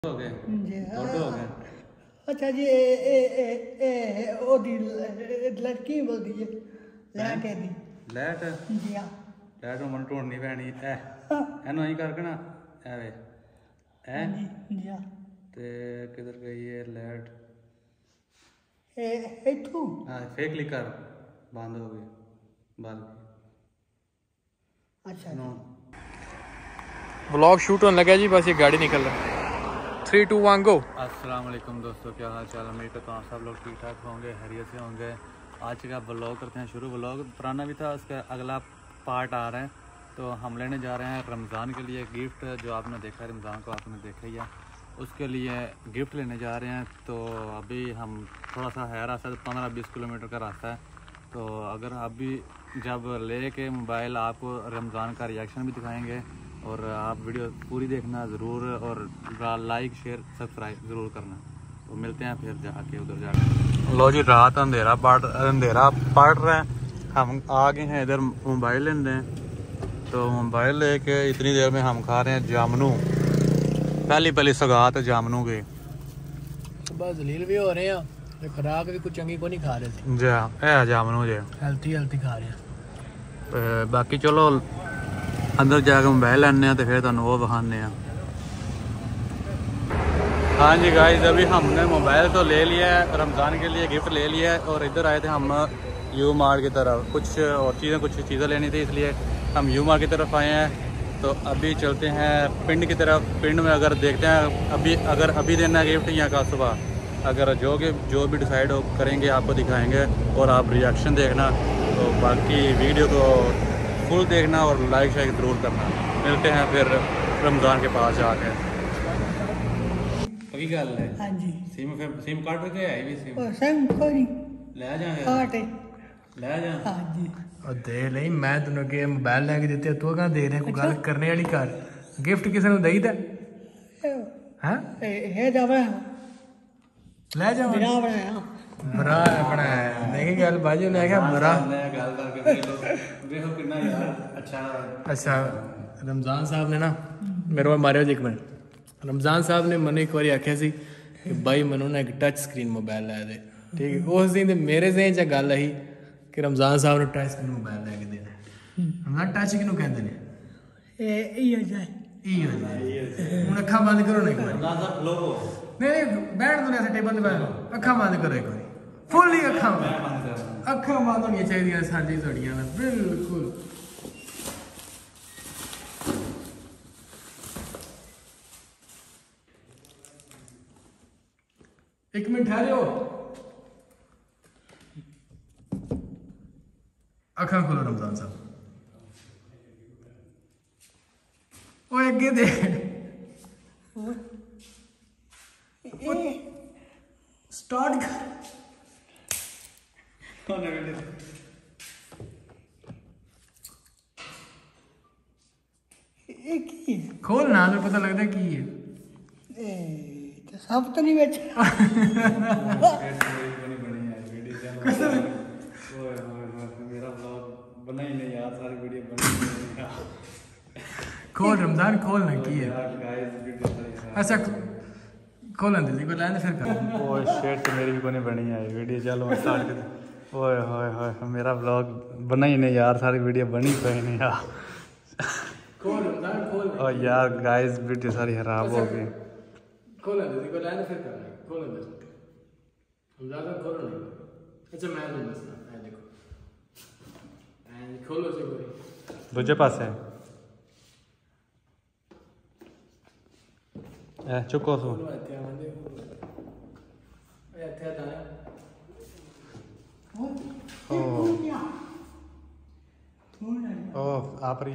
हो गए जी फोटो हो गए। अच्छा जी ओदी लड़की बोलदी है लैट है दी लैट जी हाँ लैट मन ढूंढनी पैनी एनू ही करके ना एवे हाँ जी जी हाँ ते किधर गई है लैट इथू हाँ फेक लिकर बंद हो गई बाल अच्छा नो व्लॉग शूट होने लगा जी, बस ये गाड़ी निकल रहा है। 3 2 1 गो। अस्सलाम वालेकुम दोस्तों, क्या हाल चाल। उम्मीद करता हूँ सब लोग ठीक ठाक होंगे, हैरियत से होंगे। आज का व्लॉग करते हैं शुरू। व्लॉग पुराना भी था, उसका अगला पार्ट आ रहा है। तो हम लेने जा रहे हैं रमज़ान के लिए गिफ्ट, जो आपने देखा रमज़ान को आपने देखा ही है, उसके लिए गिफ्ट लेने जा रहे हैं। तो अभी हम थोड़ा सा है रास्ता, 15-20 किलोमीटर का रास्ता है। तो अगर अभी जब ले के मोबाइल आपको रमज़ान का रिएक्शन भी दिखाएंगे और आप वीडियो पूरी देखना ज़रूर, और लाइक शेयर सब्सक्राइब ज़रूर करना। तो मिलते हैं फिर जाके उधर जाके। लो जी, रात अंधेरा पड़ रहा है। हम आ गए हैं इधर मोबाइल लेने। तो मोबाइल लेके इतनी देर में हम खा रहे हैं जामनू। पहली सौगात जामनू की। बस जलील भी हो रहे हैं, खुराक भी कुछ चंगी को नहीं खा रहे थे जी है जामनू जी, हेल्थी खा रहे हैं। बाकी चलो अंदर जाके मोबाइल लेने तो फिर तुहानू वो बखाने। हाँ जी गाइस, अभी हमने मोबाइल तो ले लिया है, रमज़ान के लिए गिफ्ट ले लिया है। और इधर आए थे हम यू मार्ट की तरफ, कुछ चीज़ें लेनी थी, इसलिए हम यू मार्ट की तरफ आए हैं। तो अभी चलते हैं पिंड की तरफ। पिंड में अगर देखते हैं अभी देना है गिफ्ट या कल सुबह, अगर जो भी डिसाइड करेंगे आपको दिखाएंगे और आप रिएक्शन देखना। तो बाकी वीडियो को फुल देखना और लाइक शेयर ज़रूर करना। मिलते हैं फिर रमज़ान के पास जाके। कोई गल है हाँ जी सिम कार्ड के है भी सिम और सेम कोई ले जाएंगे काटे ले जा। हाँ जी और दे नहीं, मैं तेन के मोबाइल लैके दिते, तू कहाँ दे रहे? कोई गल करने वाली कर, गिफ्ट किसी ने दईदा है? है जावे ले जाओ बिना बनाया बरा बनाया नहीं गल बाजू ने क्या बरा। गल करके देखो कितना यार अच्छा। रमज़ान साहब ने ना मेरे को मारियो जी एक मिनट। रमज़ान साहब ने मैंने एक बार आख्या सी कि भाई मैनू ना एक टच स्क्रीन मोबाइल लै दे, ठीक है। उस दिन मेरे जहन च गल आई कि रमज़ान साहब ने टच स्क्रीन मोबाइल लैके देना। रमज़ान टच किनू कहते हैं? ये जाए हूँ अखा बंद करो ना एक बार। नहीं बैठ दो ऐसे टेबल पे बैठ, अखा बंद करो एक बार फुल ही अखा बंद होनी चाहिए साडी थोड़ियां ना बिल्कुल। एक मिनट ठहरे हो, अखा खोलो रमज़ान साहब। ओए अगे दे स्टार्ट कर। खोल ना तो पता लगता की है। तो सब तो नहीं बेच मेरा ब्लॉग बना ही नहीं यार, सारी वीडियो बनी। खोल रमज़ान खोल ना की है। अच्छा खोल ना दीदी को लाने फिर कर। ओए शिट, मेरी भी कोई नहीं बनी है वीडियो। चलो मैं स्टार्ट कर। ओए होए मेरा ब्लॉग बना ही नहीं यार, सारी वीडियो बनी कोई नहीं यार। खोल रमज़ान खोल। और यार गाइस वीडियो सारी खराब हो गई। खोल ना दीदी को लाने फिर कर। खोल ना रमज़ान खोलो नहीं। अच्छा मैं नहीं बसना है, देखो खोलो से कोई दूजे पासे चुको सो ओ आपरी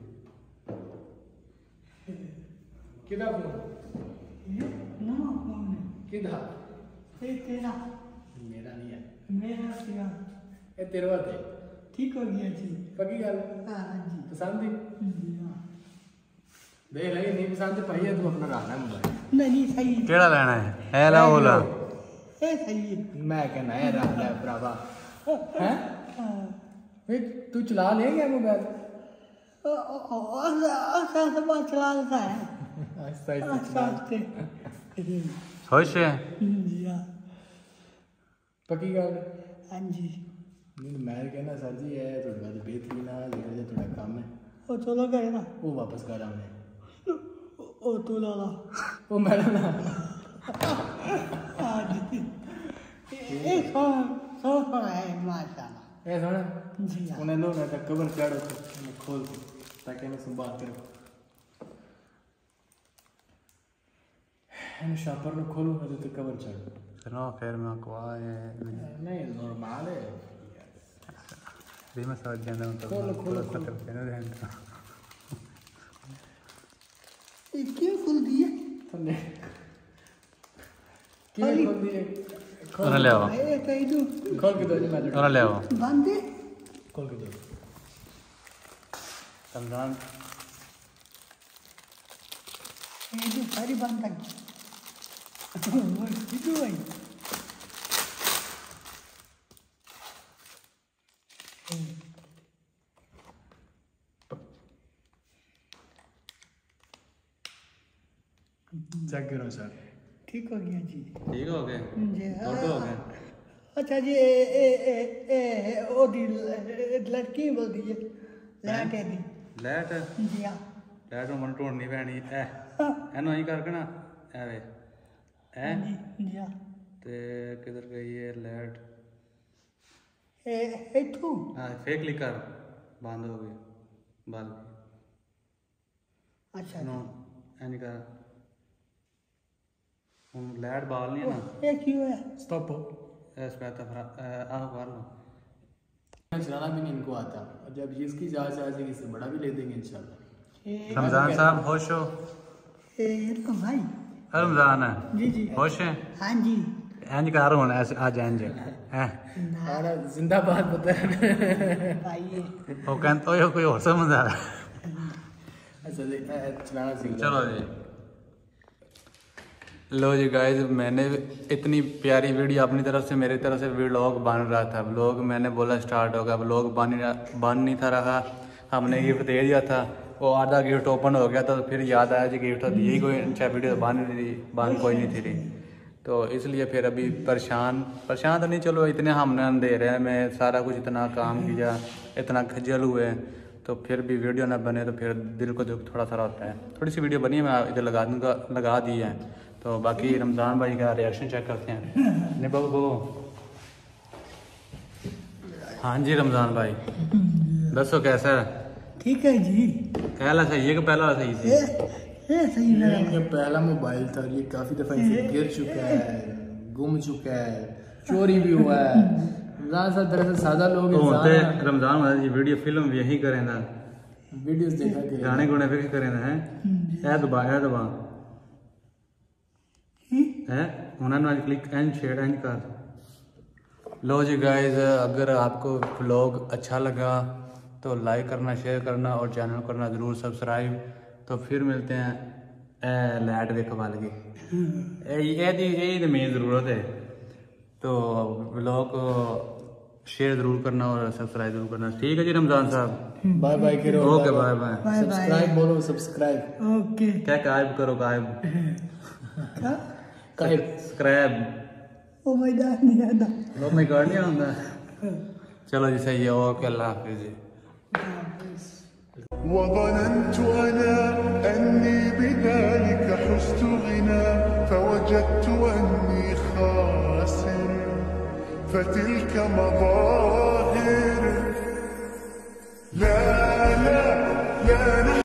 किधर फोन ना फोन किधर तेरा मेरा नहीं है, मेरा तेरा ये तेरे बात है। ठीक हो गया जी। पक्की गल हाँ जी पसंद ही जी हाँ देख लगी नहीं पसंद तो भाई तू अपना रखना मोबाइल। नहीं सही केड़ा लेना है ला ओला ये सही है। मैं कहना है रख ले भरावा हैं। तू चला ले गया मोबाइल? सब चला लेता है। आहिस्ता आस्ते आस्ते खुश है? जी हाँ पक्की गल हाँ जी नहीं मैं कहना सर जी है थोड़ी बात बेहतरीन है जो थोड़ा काम है वो चलो गए ना वो वापस कर आने वो तो लाला वो मैडम ना हाँ जी ये सौ है माशाल्लाह ए सुन जी हाँ उन्हें लो ना तक कवर चढ़ो तो खोल के ताकि मैं संभाल करूँ इन शॉपर को खोलो तो तक कवर चढ़ो सुनो फिर मैं आए नहीं नॉर्मल है भी मैं समझ गया हूँ तो खोलो खोलो ये क्यों खुल दिए क्या खोल दिए उन्हें ले आओ ये कहीं दो खोल के दो जी मैं उन्हें ले आओ बंद है खोल के दो रमजान ये जो सारी बंद है वो कितु भाई चेक करो सर ठीक हो गया जी ठीक हो गए जी और तो हो गए अच्छा जी ए ओ दी लड़की बोल दीजिए लैट है दी लाइट जी हाँ लाइट ਨੂੰ ਮਨ ਢੋਣੀ ਪੈਣੀ ਐ ਇਹਨੂੰ ਐਂ ਕਰਕੇ ਨਾ ਐਵੇਂ ਐ जी जी हाँ ਤੇ ਕਿਧਰ ਗਈ ਇਹ ਲਾਈਟ ए तू ਹਾਂ ਫੇਕ ਕਲਿੱਕ ਕਰ ਬੰਦ ਹੋ ਗਈ ਬੰਦ अच्छा ਨੂੰ ਐਂ ਨਹੀਂ ਕਰ ਹੁਣ ਲਾਈਟ ਬਾਲ ਨਹੀਂ ਹੈ ਨਾ ये क्यों है स्टॉप हो ਇਸ ਪੈ ਤਾਂ ਆਹ ਕਰ ਲਓ चलाना भी नहीं इनको आता और जब ये इसकी जांच आ जाएगी इससे बड़ा भी ले देंगे इंशाल्लाह रमजान साहब खुश हो ये तो भाई रमजान है जी जी खुश है हाँ जी इंज कर हुन आज इंज है और जिंदाबाद बता भाई वो कहते हो कोई और समझ आ रहा अच्छा चलाना सीख चलो जी लो जी गाइस मैंने इतनी प्यारी वीडियो अपनी तरफ से मेरी तरफ से व्लॉग बन रहा था व्लॉग मैंने बोला स्टार्ट होगा व्लॉग बन नहीं था रहा हमने गिफ्ट दे दिया था वो आधा गिफ्ट ओपन हो गया था तो फिर याद आया जी गिफ्ट दी ही कोई अच्छा वीडियो बन कोई नहीं थी तो इसलिए फिर अभी परेशान तो नहीं चलो इतने हमने अंधेरे में सारा कुछ इतना काम किया इतना खजल हुए तो फिर भी वीडियो ना बने तो फिर दिल को दुख थोड़ा सा होता है थोड़ी सी वीडियो बनी है मैं इधर लगा दी है तो बाकी रमज़ान भाई का रिएक्शन चेक करते हैं नहीं बाबू हाँ जी रमज़ान भाई दसो कैसा है ठीक है जी पहला सही है कि पहला सही थी ये सही लगा ये पहला मोबाइल था ये काफी दफा इसे गिर चुका है गुम चुका है चोरी भी हुआ है ज्यादा दरअसल सादा लोग होते रमज़ान वाला ये वीडियो फिल्म भी यही करें ना वीडियोस देखा के गाने गुने फिर करें ना है ए दबा है उन्होंने आज क्लिक एंड शेयर एंड कर लो जी गाइस अगर आपको व्लॉग अच्छा लगा तो लाइक करना शेयर करना और चैनल करना ज़रूर सब्सक्राइब तो फिर मिलते हैं ए लाइट वेख वाल की ये मेन ज़रूरत है तो व्लॉग को शेयर ज़रूर करना और सब्सक्राइब ज़रूर करना ठीक है जी रमज़ान साहब बाय बाय करो ओके बाय बाय सब्सक्राइब बोलो सब्सक्राइब ओके क्या गायब करो गायब क्या सब्सक्राइब ओ माय गॉड नहीं आता ओ माय गॉड नहीं आता चलो जी सही है ओके अल्लाह हाफिज़ जी وظننت أنا أني بذلك حزت غنى فوجدت أني خاسر فتلك مظاهر